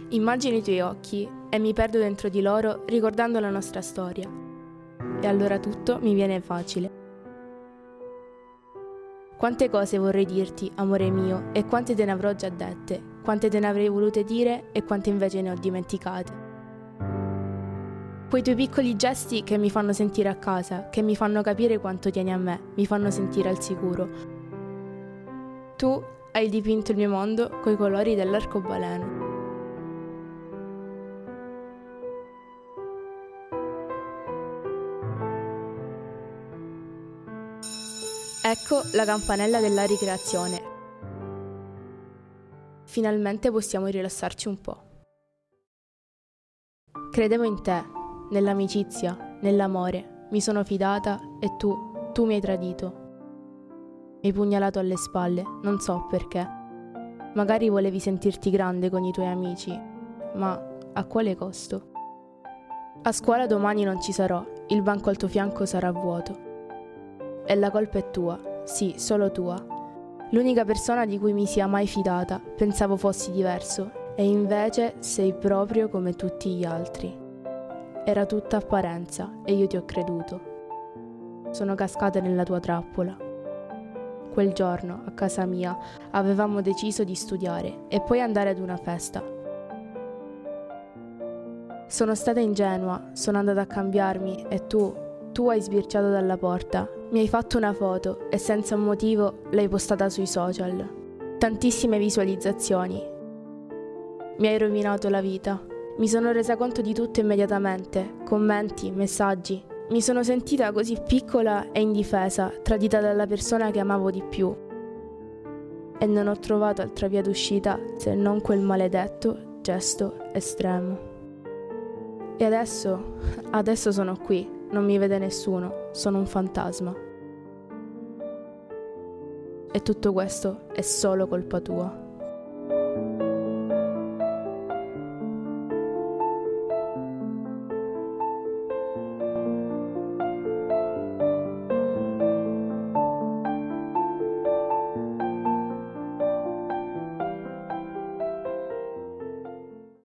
Immagino i tuoi occhi e mi perdo dentro di loro ricordando la nostra storia. E allora tutto mi viene facile. Quante cose vorrei dirti, amore mio, e quante te ne avrò già dette, quante te ne avrei volute dire e quante invece ne ho dimenticate. Quei tuoi piccoli gesti che mi fanno sentire a casa, che mi fanno capire quanto tieni a me, mi fanno sentire al sicuro. Tu hai dipinto il mio mondo coi colori dell'arcobaleno. Ecco la campanella della ricreazione. Finalmente possiamo rilassarci un po'. Credevo in te, nell'amicizia, nell'amore, mi sono fidata e tu mi hai tradito. Mi hai pugnalato alle spalle, non so perché. Magari volevi sentirti grande con i tuoi amici, ma a quale costo? A scuola domani non ci sarò, il banco al tuo fianco sarà vuoto. E la colpa è tua, sì, solo tua. L'unica persona di cui mi sia mai fidata, pensavo fossi diverso, e invece sei proprio come tutti gli altri. Era tutta apparenza e io ti ho creduto. Sono cascata nella tua trappola. Quel giorno, a casa mia, avevamo deciso di studiare e poi andare ad una festa. Sono stata ingenua, sono andata a cambiarmi e tu hai sbirciato dalla porta, mi hai fatto una foto e senza un motivo l'hai postata sui social. Tantissime visualizzazioni. Mi hai rovinato la vita. Mi sono resa conto di tutto immediatamente, commenti, messaggi. Mi sono sentita così piccola e indifesa, tradita dalla persona che amavo di più. E non ho trovato altra via d'uscita se non quel maledetto gesto estremo. E adesso sono qui. Non mi vede nessuno, sono un fantasma. E tutto questo è solo colpa tua.